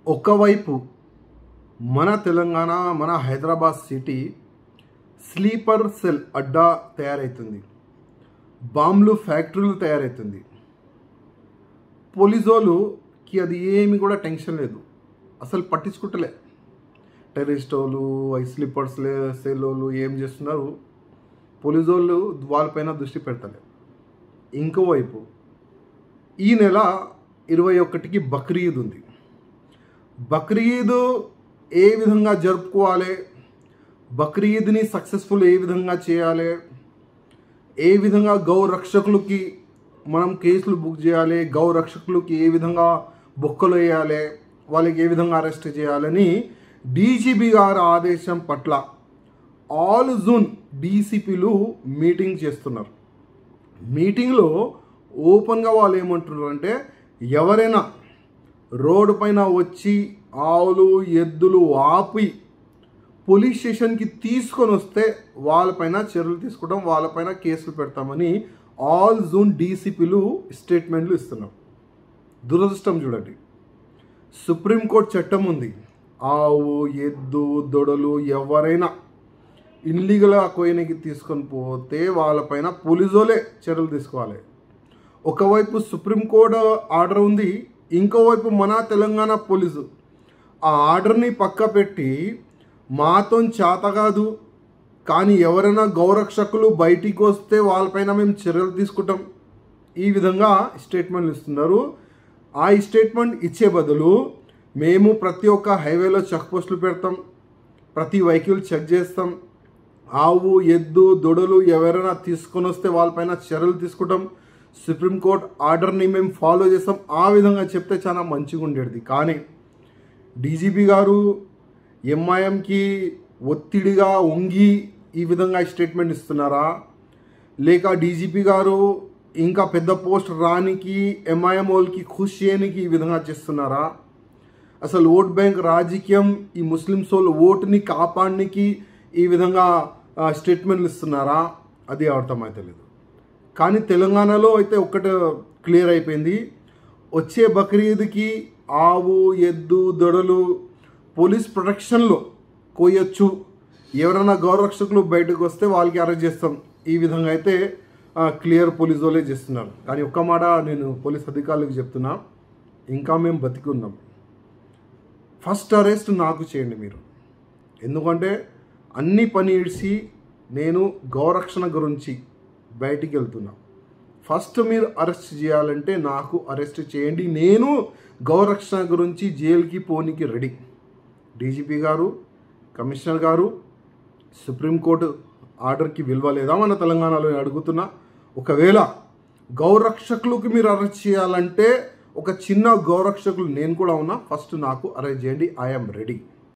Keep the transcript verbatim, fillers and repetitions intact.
ఒకవైపు మన తెలంగాణ మన హైదరాబాద్ సిటీ స్లీపర్ సెల్ అడ్డా తయారవుతుంది, బాంబులు ఫ్యాక్టరీలు తయారవుతుంది. పోలీసోళ్ళకి అది ఏమి కూడా టెన్షన్ లేదు, అసలు పట్టించుకుంటలే. టెర్రరిస్ట్ వాళ్ళు ఐ స్లీపర్స్ సెల్ వాళ్ళు ఏం చేస్తున్నారు, పోలీసు వాళ్ళు వాళ్ళపైన దృష్టి పెడతలే. ఇంకోవైపు ఈ నెల ఇరవై ఒకటికి బక్రీద్ ఉంది. బక్రీద్ ఏ విధంగా జరుపుకోవాలి, బక్రీద్ని సక్సెస్ఫుల్ ఏ విధంగా చేయాలి, ఏ విధంగా గౌ రక్షకులకి మనం కేసులు బుక్ చేయాలి, గౌ రక్షకులకి ఏ విధంగా బొక్కలు వేయాలి, వాళ్ళకి ఏ విధంగా అరెస్ట్ చేయాలని డీజీపీ గారి ఆదేశం పట్ల ఆల్ జోన్ డీసీపీలు మీటింగ్ చేస్తున్నారు. మీటింగ్లో ఓపెన్గా వాళ్ళు ఏమంటున్నారు అంటే, ఎవరైనా రోడ్డు పైన వచ్చి ఆవులు ఎద్దులు ఆపి పోలీస్ స్టేషన్కి తీసుకొని వస్తే వాళ్ళపైన చర్యలు తీసుకుంటాం, వాళ్ళపైన కేసులు పెడతామని ఆల్ జోన్ డీసీపీలు స్టేట్మెంట్లు ఇస్తున్నారు. దురదృష్టం చూడండి, సుప్రీంకోర్టు చట్టం ఉంది, ఆవు ఎద్దు దొడలు ఎవరైనా ఇన్లీగల్గా కోయనికి తీసుకొని పోతే వాళ్ళపైన పోలీసులే చర్యలు తీసుకోవాలి. ఒకవైపు సుప్రీంకోర్టు ఆర్డర్ ఉంది, ఇంకోవైపు మన తెలంగాణ పోలీసు ఆ ఆర్డర్ని పక్క పెట్టి మాతో చేత కాదు కానీ ఎవరైనా గౌరక్షకులు బయటికి వస్తే వాళ్ళపైన మేము చర్యలు తీసుకుంటాం, ఈ విధంగా స్టేట్మెంట్లు ఇస్తున్నారు. ఆ స్టేట్మెంట్ ఇచ్చే బదులు మేము ప్రతి ఒక్క హైవేలో చెక్ పోస్టులు పెడతాం, ప్రతి వెహికల్ చెక్ చేస్తాం, ఆవు ఎద్దు దొడలు ఎవరైనా తీసుకొని వస్తే వాళ్ళపైన చర్యలు తీసుకుంటాం, సుప్రీంకోర్టు ఆర్డర్ని మేము ఫాలో చేస్తాం, ఆ విధంగా చెప్తే చాలా మంచిగా ఉండేది. కానీ డీజీపీ గారు ఎంఐఎంకి ఒత్తిడిగా వంగి ఈ విధంగా స్టేట్మెంట్ ఇస్తున్నారా, లేక డీజీపీ గారు ఇంకా పెద్ద పోస్ట్ రానికి ఎంఐఎం వాళ్ళకి ఖుషి చేయడానికి ఈ విధంగా చేస్తున్నారా, అసలు ఓట్ బ్యాంక్ రాజకీయం ఈ ముస్లిమ్స్ వాళ్ళు ఓటుని కాపాడడానికి ఈ విధంగా స్టేట్మెంట్లు ఇస్తున్నారా, అది అర్థమైతలేదు. కానీ తెలంగాణలో అయితే ఒక్కటి క్లియర్ అయిపోయింది, వచ్చే బక్రీద్కి ఆవు ఎద్దు దొడలు పోలీస్ ప్రొటెక్షన్లో కోయొచ్చు, ఎవరైనా గౌరక్షకులు బయటకు వస్తే వాళ్ళకి అరెస్ట్ చేస్తాం, ఈ విధంగా అయితే క్లియర్ పోలీసు వాళ్ళే చేస్తున్నారు. కానీ ఒక్క మాట నేను పోలీస్ అధికారులకు చెప్తున్నా, ఇంకా మేము బతికి ఉన్నాం, ఫస్ట్ అరెస్ట్ నాకు చేయండి మీరు. ఎందుకంటే అన్ని పని ఇడిచి నేను గౌరక్షణ గురించి బయటికి వెళ్తున్నా, ఫస్ట్ మీరు అరెస్ట్ చేయాలంటే నాకు అరెస్ట్ చేయండి, నేను గౌరక్షణ గురించి జైలుకి పోనీకి రెడీ. డీజీపీ గారు కమిషనర్ గారు సుప్రీంకోర్టు ఆర్డర్కి విలువ లేదా మన తెలంగాణలో అడుగుతున్నా. ఒకవేళ గౌరక్షకులకు మీరు అరెస్ట్ చేయాలంటే ఒక చిన్న గౌరక్షకులు నేను కూడా ఉన్నా, ఫస్ట్ నాకు అరెస్ట్ చేయండి, ఐఎమ్ రెడీ.